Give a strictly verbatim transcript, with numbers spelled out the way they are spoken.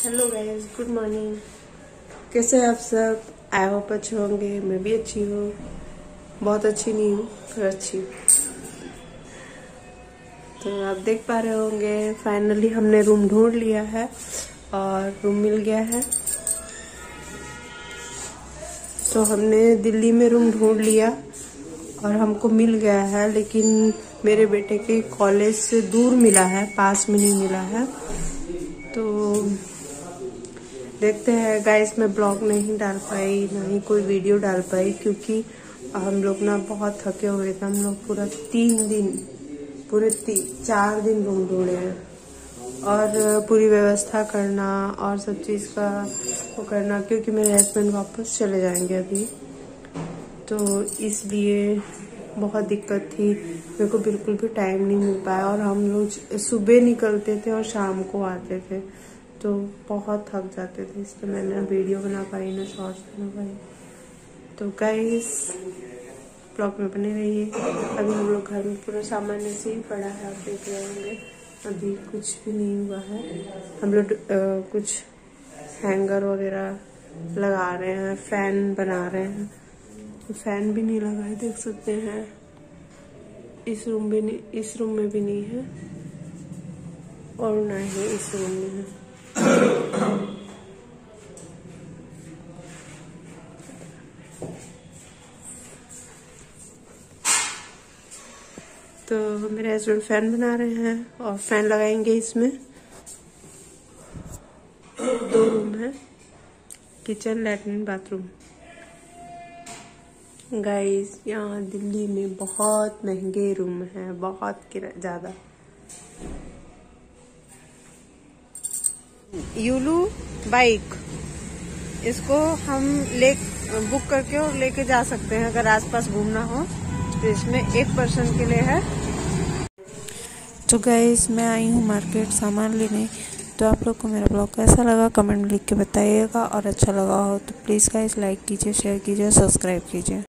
Hello guys, good morning. कैसे हैं आप सब? आई होप अच्छे होंगे। मैं भी अच्छी हूँ, बहुत अच्छी नहीं हूँ पर अच्छी हूँ। तो आप देख पा रहे होंगे फाइनली हमने रूम ढूंढ लिया है और रूम मिल गया है। तो हमने दिल्ली में रूम ढूंढ लिया और हमको मिल गया है, लेकिन मेरे बेटे के कॉलेज से दूर मिला है, पास में नहीं मिला है। तो देखते हैं गाइस, मैं ब्लॉग नहीं डाल पाई, ना ही कोई वीडियो डाल पाई, क्योंकि हम लोग ना बहुत थके हुए थे। हम लोग पूरा तीन दिन पूरे ती, चार दिन रूम ढूंढे हैं और पूरी व्यवस्था करना और सब चीज़ का वो करना, क्योंकि मेरे हस्बैंड वापस चले जाएंगे अभी। तो इसलिए बहुत दिक्कत थी, मेरे को बिल्कुल भी टाइम नहीं मिल पाया। और हम लोग सुबह निकलते थे और शाम को आते थे, तो बहुत थक जाते थे, इसलिए मैंने वीडियो बना पाई ना शॉर्ट्स बना पाई। तो गाइस, ब्लॉग में बने रहिए। अभी हम लोग घर में पूरा सामान ऐसे ही पड़ा है, आप देख रहे होंगे। अभी कुछ भी नहीं हुआ है। हम लोग कुछ हैंगर वगैरह लगा रहे हैं, फैन बना रहे हैं। तो फैन भी नहीं लगा है, देख सकते हैं। इस रूम भी नहीं, इस रूम में भी नहीं है और ना ही इस रूम में है। तो मेरे हस्बैंड फैन बना रहे हैं और फैन लगाएंगे इसमें। दो रूम है, किचन, लैट्रिन, बाथरूम। गाइस, यहाँ दिल्ली में बहुत महंगे रूम हैं, बहुत ज़्यादा। यूलू बाइक, इसको हम ले बुक करके और लेके जा सकते हैं अगर आसपास घूमना हो। तो इसमें एक पर्सन के लिए है। तो गाइस, मैं आई हूँ मार्केट सामान लेने। तो आप लोग को मेरा ब्लॉग कैसा लगा कमेंट लिख के बताइएगा, और अच्छा लगा हो तो प्लीज़ गाइस लाइक कीजिए, शेयर कीजिए, सब्सक्राइब कीजिए।